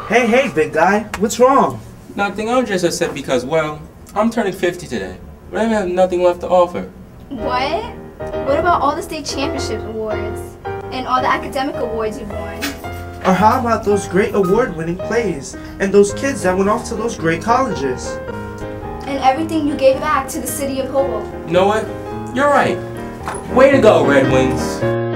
Hey, big guy. What's wrong? Nothing. I'm just upset because, well, I'm turning 50 today, but I have nothing left to offer. What? What about all the state championship awards and all the academic awards you've won? Or how about those great award-winning plays and those kids that went off to those great colleges? And everything you gave back to the city of Hoboken. You know what? You're right. Way to go, Red Wings.